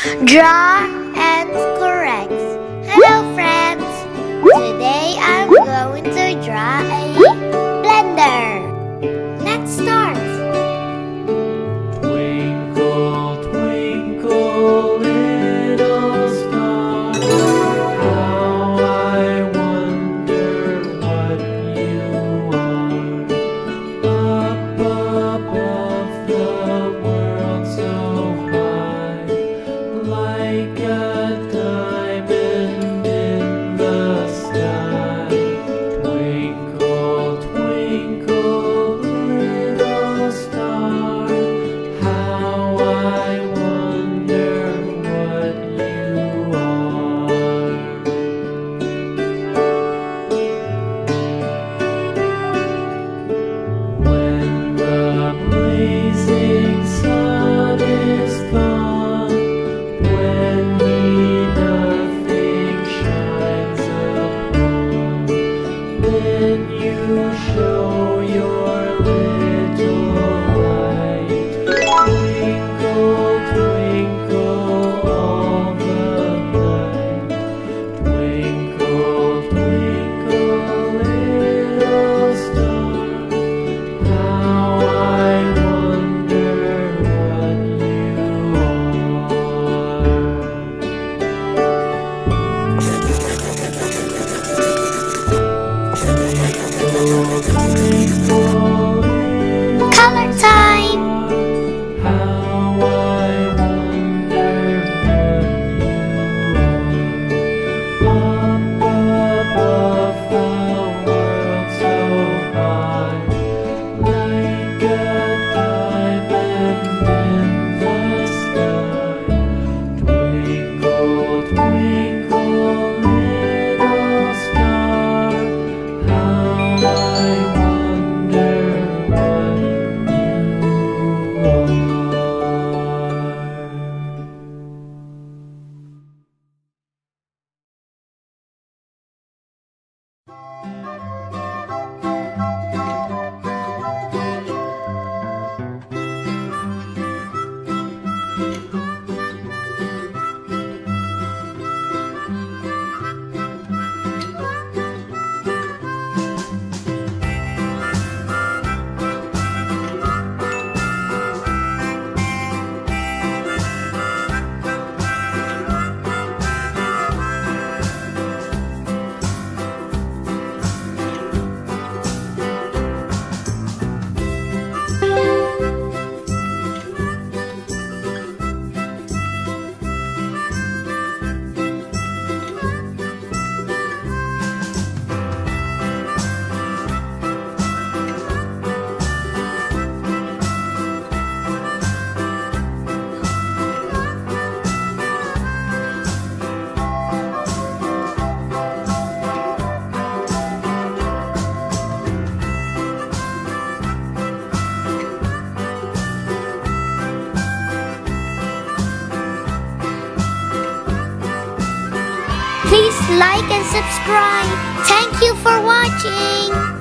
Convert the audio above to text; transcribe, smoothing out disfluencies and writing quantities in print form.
Draw and correct. Hello friends! Today I'm going to draw a blender. Let's start. Twinkle, twinkle, little star, how I wonder what you are. Up above the world so high, like a diamond in the sky. Twinkle, twinkle, little star, how I wonder what you are. When the blazing sun is gone, when nothing shines upon, then you show your little light. Twinkle, twinkle all the night. Twinkle, twinkle, little star, how I wonder what you are. Color time! How I wonder what you are. Up above the world so high, like a diamond in the sky. Twinkle, twinkle, little star, how I wonder what you are. Please like and subscribe. Thank you for watching.